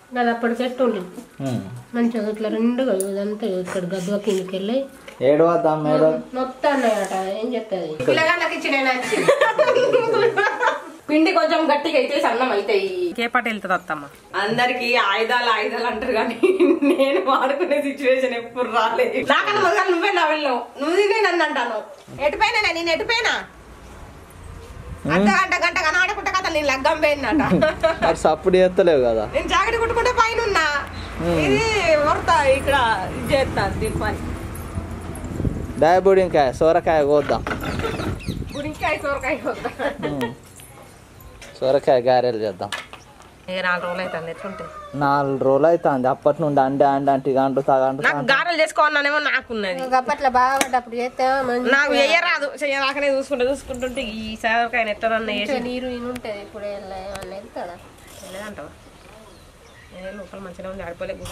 అది అప్పటి చెట్టు ఉండి మంచిగా ఇట్లా రెండుగా ఇదంతా ఇక్కడ గద్దుగా కిందికి వెళ్ళి ఏడవద్దాం మేడం మొత్తం అన్నాయట. ఏం చెప్తుంది పిల్లగాళ్ళకి ఇచ్చిన పిండి కొంచెం గట్టిగా అయితే సన్నం అవుతాయి. కేపాటి వెళ్తుంది అత్తమ్మ. అందరికి ఆయుధాలు అంటారు కానీ నేను వాడుకునే సిచ్యువేషన్ ఎప్పుడు రాలేదు. నాకన్నా మొదలు నువ్వే నా వెళ్ళావు, నువ్వు నన్ను అంటాను. ఎటుపోయినా నేను ఎటుపోయినా గంట కనబడకుండా కదా నేను లగ్గం పోయినట. సప్పుడు చేస్తలేవు కదా, నేను జాకెట్ కుట్టుకుంటే పైన ఉన్నా. ఇది వరత ఇక్కడ ఇది చేస్తాను దీని పని. బుడింకాయ సోరకాయ కోద్దాం. బుడింకాయ సోరకాయ కోద్దాం. సొరకాయ గారెలు చేద్దాం. 4 రోజులు అవుతుంది. ఎట్లుంటాయి? 4 రోజులు అవుతుంది. అప్పటి నుండి అంటే గారెలు చేసుకోవాలనేమో నాకున్నది. అప్పట్లో బాగుపడ్డప్పుడు చేస్తే నాకు వేయరాదు, చేయరాకనే చూసుకుంటుంటే ఈ సొరకాయ ఎట్లన్నా నీరు ఉంటుంది. ఇప్పుడు వెళ్ళదు కదా, వెళ్ళదంటావా? లోపల మంచిగా ఉంది, ఆడిపోలే గుహ.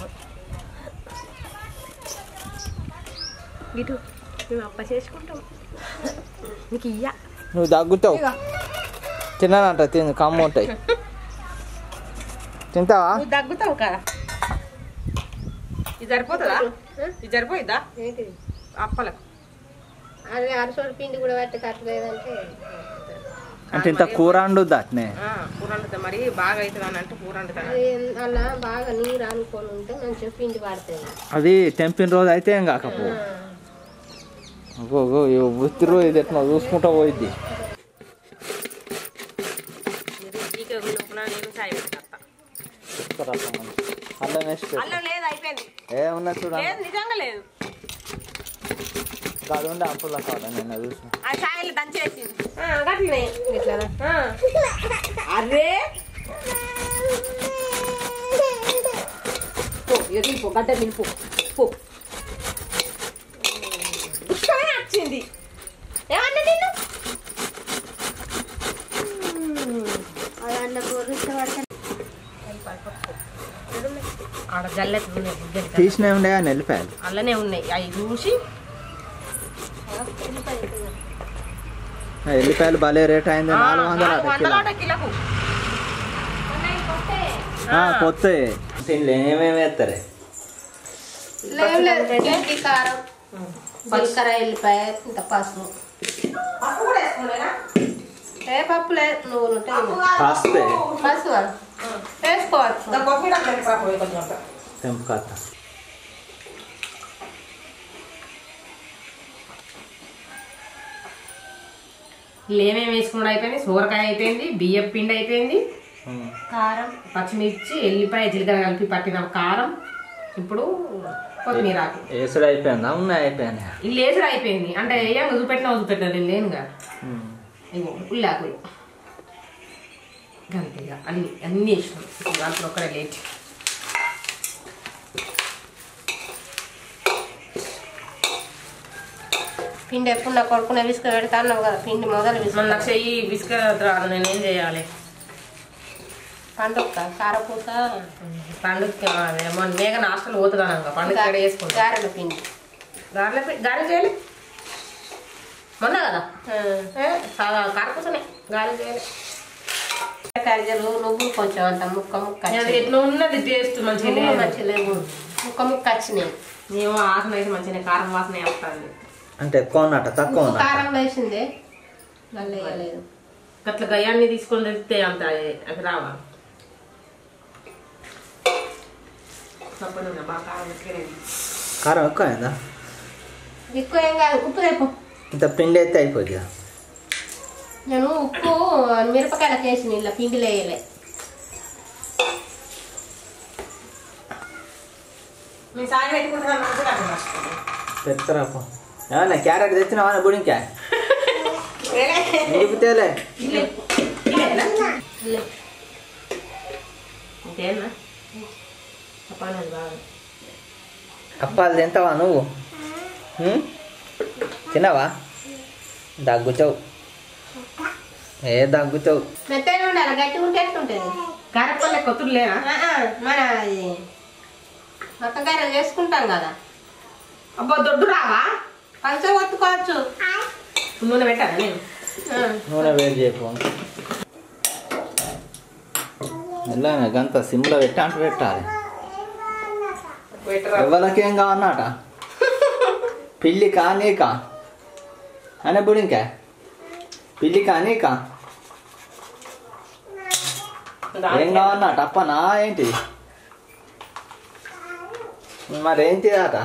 ఇటు మేము అప్ప చేసుకుంటాం. నీకు ఇయ్య, నువ్వు దగ్గుతావు. తిన్నానంట, తిని కమ్ము ఉంటాయి. తింటావా? నువ్వు దగ్గుతావు కదా. ఇది సరిపోతుందా? ఇది సరిపోయిద్దా అప్పలకు? అదే అరసోడు పిండి కూడా పట్టి కట్టలేదంటే అంటే ఇంత కూర వండుద్దా? అట్నే కూర వండుతా. మరి బాగా అవుతుంది అని అంటే కూర వండుతా. అలా బాగా నీరు అనుకొని ఉంటే మంచిగా పిండి పడుతుంది. అది తెంపిన రోజు అయితే ఏం కాకపో వృత్తి రోజు ఇది ఎట్లా చూసుకుంటా పోయిద్ది. ఏమన్నా చూడండి, నిజంగా లేదు. కాదు ఉండే అప్పుల కాదు నిన్న చూసిన అరే గడ్డ నింపు వచ్చింది. ఏమన్నా నిన్ను ఆడ జల్లెట్లు తీసినవి ఉండే నెల్లిపాయలు అల్లనే ఉన్నాయి. అవి చూసి ఎల్లిపాయలు భలే రేట్ అయింది. 400 కిలోకు కొత్త. ఏమేమి వేస్తారే? కారం, జీలకర్ర, ఎల్లిపాయ, ఇంత పసుపు. ఏ పప్పు లేదు, నువ్వులు పసుపు వేసుకోవచ్చు. ఏమేమి వేసుకున్నాడు అయిపోయింది. సోరకాయ అయిపోయింది, బియ్యం పిండి అయిపోయింది, కారం, పచ్చిమిర్చి, ఎల్లిపాయ, జీలకర్ర కలిపి పట్టిన కారం. ఇప్పుడు కొత్తిమీర ఏసుడు అయిపోయిందా? ఉన్నాయి అయిపోయింది. ఇల్లు ఏసుడు అయిపోయింది అంటే ఏం చూపెట్టినా నేను లేనుగా. ఉల్లాకులు గంతేగా అన్ని వేసినాం. దాంట్లో ఒక్కడే లేట్. పిండి ఎప్పుడు నా కొడుకునే విసుక పెడతా అన్నావు కదా. పిండి మొదలు విసుక నాకు చెయ్యి విసుక రాదు. నేనేం చేయాలి? పండుగ కారపూస పండుగ మేఘ నాష్టలు పోతుందనగా పండుగ వేసుకుంటా. గారెల పిండి గారెలు చేయాలి మొన్న కదా. కారపూసనే గారెలు చేయాలి. కరిజలు నువ్వు కొంచెం అంత ముక్క ఎట్లా ఉన్నది టేస్ట్ మంచిగా ముక్క వచ్చినాయి. ఏమో ఆసన అయితే మంచిగా కారం వాసన వస్తుంది. అంటే ఎక్కువ ఉన్నట్ట తక్కువ కారం వేసిందే మళ్ళీ వేయలేదు. అట్లా గయాన్ని తీసుకొని వెళ్తే అంత అది రావాలి. కారం ఎక్కువ అయిందా? ఎక్కువ ఏం కాదు. ఉప్పు రేపు ఇంత పిండి అయితే అయిపోద్ది. నేను ఉప్పు మిరపకాయలకు వేసిన ఇలా పిండిలో వేయలే. మీ సాయి పెడతారా? ఏమన్నా క్యారెట్ తెచ్చినావా? బుడింకాయ తేలే. అప్పాలు తింటావా నువ్వు? తిన్నావా? దగ్గుతావు. ఏ దగ్గుతావు? మెత్తగా ఉండాలి, గట్టిగా ఉంటే ఎట్లుంటుంది? కారపల్లె కొత్తులు లేవా? మన మొత్తం కారం చేసుకుంటాం కదా. అబ్బా దొడ్డు రావా? పలుచగా ఒత్తుకోవచ్చు. నూనె పెట్టాలా? నేను నూనె వేడి చేయకు. మెల్లగా గంత సిమ్లో పెట్టి అంట పెట్టాలి. ఎవరికేం కావన్నట పిల్లి కానీకా అనే బుడింకా పిల్లి కానీకా ఏం కావన్నట అప్పనా ఏంటి మరేంటి అట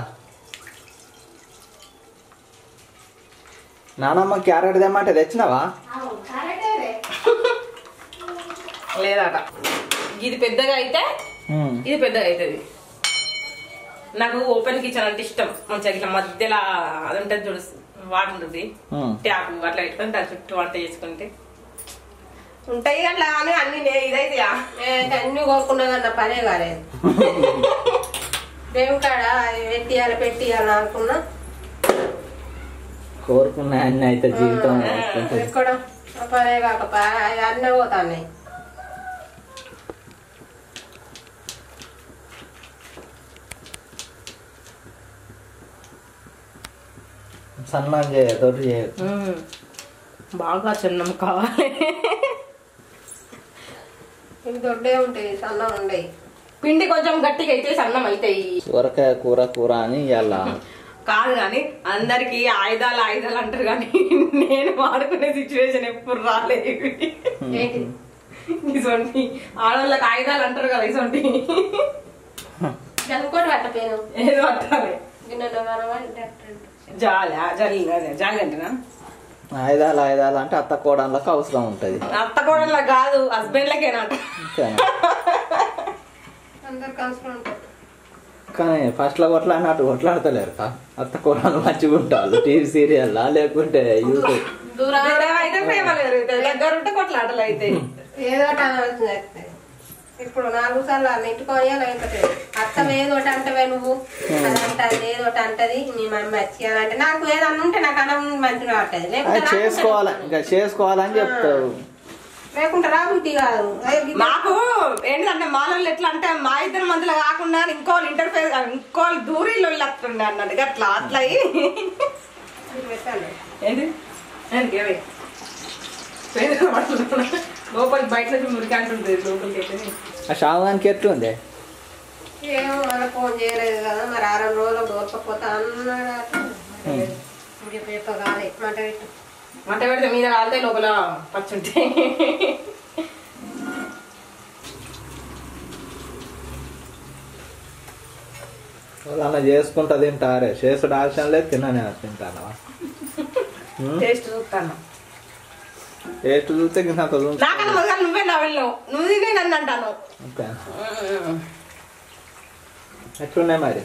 నానమ్మ క్యారెట్ తెమ్మంటే తెచ్చినావా? లేదట. ఇది పెద్దగా అయితే ఇది పెద్దగా అవుతుంది. నాకు ఓపెన్ కిచెన్ అంటే ఇష్టం. మంచిగా ఇట్లా మధ్యలో అది ఉంటుంది చూడు, వాటర్ ఉంటుంది, ట్యాప్ అట్లా పెట్టుకొని దాని చుట్టూ వంట చేసుకుంటే ఉంటాయి. అట్లా అని అన్ని ఇదైతే అన్ని కోరుకున్నదన్న పనే కాలేదు. దేవుని కాడ పెట్టియాలి అనుకున్నా, కోరుకున్నా అన్ని అయితే జీవితం ఎక్కడ పనే కాకపోయా అన్నీ పోతాయి. సన్నం తోటి చేయదు, బాగా చిన్నం కావాలి. ఇవి దొడ్డే ఉంటాయి, సన్నం ఉండయి. పిండి కొంచెం గట్టిగా అయితే సన్నం అవుతాయి. సొరకాయ కూర అని ఇలా కాదు కానీ అందరికి ఆయుధాలు అంటారు కానీ నేను వాడుకునే సిచ్యువేషన్ ఎప్పుడు రాలేదు. ఇసొంటి ఆడవాళ్ళకి ఆయుధాలు అంటారు కదా, ఇసొంటి అనుకోటి పట్టపోయాను. ఏదో పట్టాలి జాలి అంటేనా ఆయుధాలు అంటే అత్త కోడళ్ళకి అవసరం ఉంటది. అత్త కోడళ్ళకి కాదు, హస్బెండ్లకేనంట. కానీ ఫస్ట్ లో కొట్లాడినట్టు కొట్లాడతలేరు. అత్త కోడలు మంచిగా ఉంటారు టీవీ సీరియల్ లేకుంటే యూట్యూబ్. దూరం అయితే ప్రేమ లేదు, దగ్గర ఉంటే కొట్లాటలు అయితే ఏదో ఇప్పుడు 4 సార్లు అన్న ఇంటికోవాలి. అత్తం ఏదోటి అంటవే నువ్వు, అది అంటది ఏదోటి అంటది, మీ మమ్మీ వచ్చి అని అంటే నాకు ఏదన్నా ఉంటే నాకు అన్నం మంచిగా పట్టదు. లేకుంటే చేసుకోవాలని చెప్తావు, లేకుంటే రాబుద్ది కాదు. మాకు ఏంటంటే మాలో ఎట్లా అంటే మా ఇద్దరు మధ్యలో కాకుండా ఇంకోళ్ళు ఇంటర్ఫేర్ ఇంకోళ్ళు దూరీలో వస్తుండే అన్నట్టు అట్లా అట్లా లోపలికి బయట నుంచి మురికి అంటుంటుంది. లోపలికి ఆ షావానికి ఎట్లుంది ఏమో మన ఫోన్ చేయలేదు కదా, మరి 6 రోజులు దూరకపోతా అన్నాడు. మంట పెడితే మీద కాలితే లోపల పచ్చుంటాయి. అలా చేసుకుంటా తింటారే, చేసుడు ఆశం లేదు, తిననే తింటాను. టేస్ట్ చూస్తాను, టేస్ట్ చూస్తే నాకన్నా మొదలు నువ్వే నా వెళ్ళావు, నువ్వు తినే నన్ను అంటాను. ఎట్లున్నాయి మరి?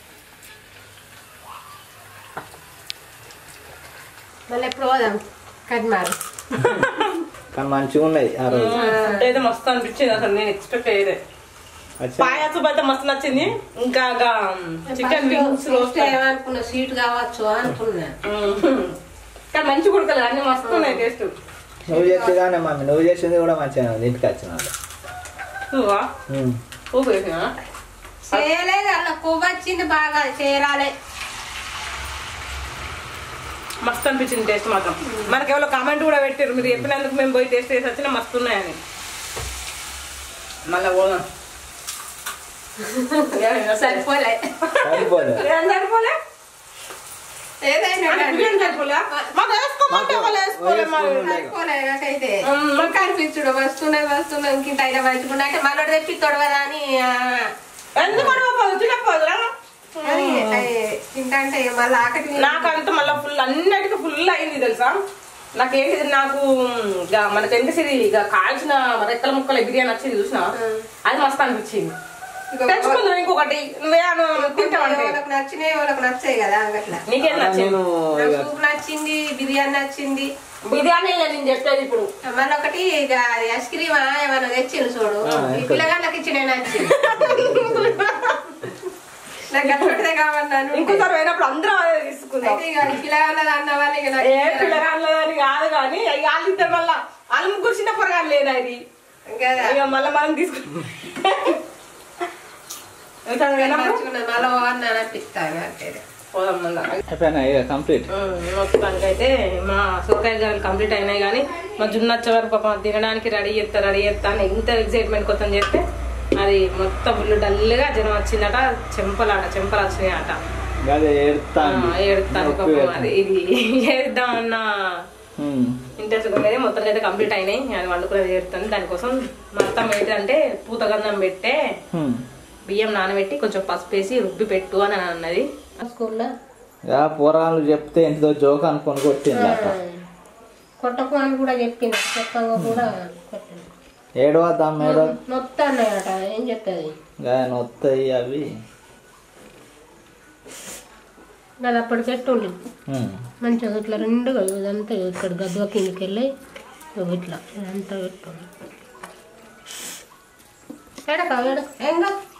మళ్ళీ ఎప్పుడు పోదాం కట్మారు. కానీ మంచిగా ఉన్నాయి ఆ రోజు. ఏదో మస్తు అనిపించింది అసలు, నేను ఎక్స్పెక్ట్ అయ్యేదే. పాయాసం అయితే మస్తు నచ్చింది. ఇంకా చికెన్ వింగ్స్ రోస్ట్ ఏమనుకున్నా, స్వీట్ కావచ్చు అనుకున్నా, కానీ మంచి కుడకలు అన్ని మస్తు ఉన్నాయి టేస్ట్. నువ్వు చేసేదానే మమ్మీ, నువ్వు చేసింది కూడా మంచిగా ఇంటికి వచ్చిన నువ్వా పువ్వు వేసినా చేయలేదు. అలా పువ్వు వచ్చింది బాగా చేరాలే, మస్తు అనిపించింది టేస్ట్ మాత్రం. మనకి ఎవరో కామెంట్ కూడా పెట్టారు, మీరు చెప్పినందుకు మేము పోయి టేస్ట్ చేసి వచ్చినా మస్తు ఉన్నాయని. మళ్ళా పోదాం. సరిపోలే కనిపించుడు వస్తున్నాయి ఇంకింత అయినా మంచుకున్నా అంటే మళ్ళీ తెప్పిస్తాడు కదా అని తింటే మళ్ళీ ఆకలి. నాకంతా మళ్ళీ ఫుల్ అన్నిటికీ ఫుల్ అయింది తెలుసా. నాకేంటిది, నాకు మనకి ఎంతసేది ఇక కాల్చిన రెక్కల ముక్కల బిర్యానీ వచ్చింది చూసినా, అది మస్తు అనిపించింది. తెచ్చుకుందాం ఇంకొకటి, నువ్వే వాళ్ళకి నచ్చినాయి వాళ్ళకి నచ్చాయి కదా. అట్లా నీకేం నచ్చింది? సూప్ నచ్చింది, బిర్యానీ నచ్చింది. బిర్యానీ నేను చెప్పేది ఇప్పుడు. మళ్ళీ ఒకటి ఇక ఐస్ క్రీమ్ ఏమైనా తెచ్చింది చూడు, ఈ పిల్లగాళ్ళకి ఇచ్చి నేను నచ్చింది. నాకు అటువంటిదే కావన్నాను. ఇంకోసారి పోయినప్పుడు అందరం అదే తీసుకున్నాం. పిల్లగాళ్ళది అన్న వాళ్ళు పిల్లగాళ్ళని కాదు కానీ వాళ్ళు ఇద్దరు మళ్ళా వాళ్ళు ముగ్గురు చిన్న పొరగాలు లేదు అది ఇక మళ్ళీ మనం తీసుకున్నాం. మళ్ళీ అనిపిస్తాను పోదాం మళ్ళీ. అయిపోయినాయి కంప్లీట్. మొత్తానికి అయితే మా సొరకాయ గారెలు కంప్లీట్ అయినాయి. కానీ మా జున్ను వచ్చే వరకు పాపం తినడానికి రెడీ చేస్తా అని ఎంత ఎక్సైట్మెంట్ కొత్త చేస్తే అది మొత్తం ఫుల్ డల్గా జనం వచ్చిందట. చెంపలు వచ్చినాయి అట. ఏడుతాను పాపం. అది ఇది చేద్దామన్న ఇంట్రెస్ట్ ఉండేది. మొత్తం అయితే కంప్లీట్ అయినాయి. అది వండుకునేది ఏడుతుంది. దానికోసం మొత్తం ఏంటంటే పూతగంధం పెట్టే బియ్యం నానబెట్టి కొంచెం పసుపు వేసి రుబ్బి పెట్టు అని అన్నది స్కూల్లో. పోరాలు చెప్తే ఎంతో జోక్ అనుకొని కొట్టిందట. కొట్టకు అని కూడా చెప్పింది. చెప్పంగా కూడా ఏడవద్దాం నొత్తన్నాయట. ఏం చెప్తుంది నొత్తాయి అవి. అది అప్పటి చెట్టు ఉండి మంచిగా ఇట్లా రెండుగా ఇదంతా ఇక్కడ గద్దువ కిందికి వెళ్ళి ఇట్లా ఇదంతా పెట్టు. ఎడక ఏంగా